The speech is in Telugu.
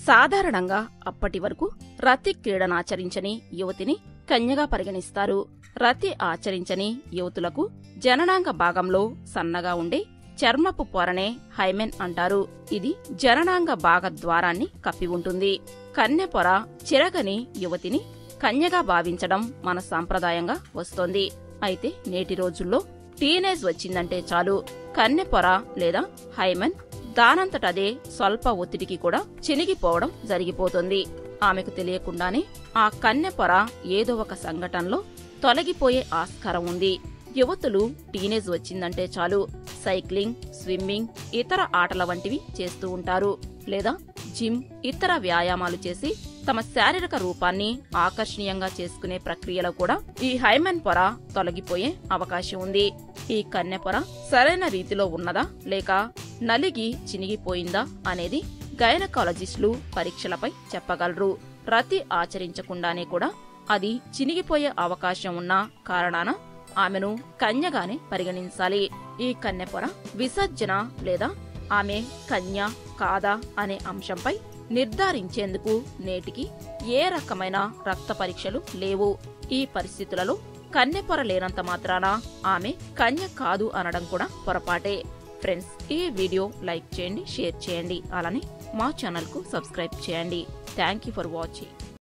సాధారణంగా అప్పటి వరకు రతి క్రీడనాచరించని యువతిని కన్యగా పరిగణిస్తారు. రతి ఆచరించని యువతులకు జననాంగ భాగంలో సన్నగా ఉండే చర్మపు పొరనే హైమెన్ అంటారు. ఇది జననాంగ భాగ ద్వారాన్ని కప్పి ఉంటుంది. కన్నె పొర చిరగని యువతిని కన్యగా భావించడం మన సాంప్రదాయంగా వస్తోంది. అయితే నేటి రోజుల్లో టీనేజ్ వచ్చిందంటే చాలు కన్నె పొర లేదా హైమెన్ దానంతటదే స్వల్ప ఒత్తిడికి కూడా చినిగిపోవడం జరిగిపోతుంది. ఆమెకు తెలియకుండానే ఆ కన్నె పొర ఏదో ఒక సంఘటనలో తొలగిపోయే ఆస్కారం ఉంది. యువతులు టీనేజ్ వచ్చిందంటే చాలు సైక్లింగ్, స్విమ్మింగ్, ఇతర ఆటల వంటివి చేస్తూ ఉంటారు. లేదా జిమ్, ఇతర వ్యాయామాలు చేసి తమ శారీరక రూపాన్ని ఆకర్షణీయంగా చేసుకునే ప్రక్రియలో కూడా ఈ హైమెన్ పొర తొలగిపోయే అవకాశం ఉంది. ఈ కన్నె పొర సరైన రీతిలో ఉన్నదా లేక నలిగి చినిగిపోయిందా అనేది గైనకాలజిస్టులు పరీక్షలపై చెప్పగలరు. రతి ఆచరించకుండానే కూడా అది చినిగిపోయే అవకాశం ఉన్న కారణాన ఆమెను కన్యగానే పరిగణించాలి. ఈ కన్నె పొర విసర్జన లేదా ఆమె కన్య కాదా అనే అంశంపై నిర్ధారించేందుకు నేటికి ఏ రకమైన రక్త పరీక్షలు లేవు. ఈ పరిస్థితులలో కన్నె పొర లేనంత మాత్రాన ఆమె కన్య కాదు అనడం కూడా పొరపాటే. ఫ్రెండ్స్, ఈ వీడియో లైక్ చేయండి, షేర్ చేయండి, అలానే మా ఛానల్ కు సబ్స్క్రైబ్ చేయండి. Thank you for watching.